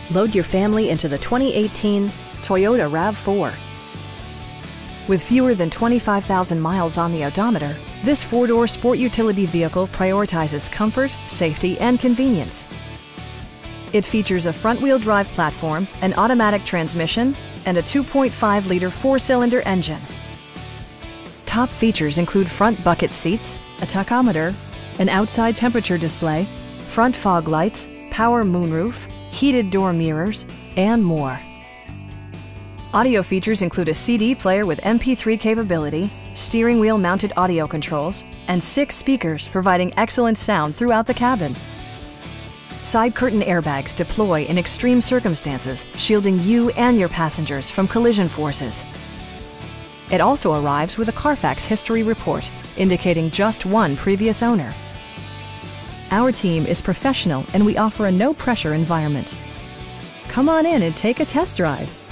Load your family into the 2018 Toyota RAV4. With fewer than 25,000 miles on the odometer, this four-door sport utility vehicle prioritizes comfort, safety, and convenience. It features a front-wheel drive platform, an automatic transmission, and a 2.5-liter four-cylinder engine. Top features include front bucket seats, a tachometer, an outside temperature display, front fog lights, power moonroof, heated door mirrors, and more. Audio features include a CD player with MP3 capability, steering wheel mounted audio controls, and 6 speakers providing excellent sound throughout the cabin. Side curtain airbags deploy in extreme circumstances, shielding you and your passengers from collision forces. It also arrives with a Carfax history report, indicating just one previous owner. Our team is professional and we offer a no-pressure environment. Come on in and take a test drive.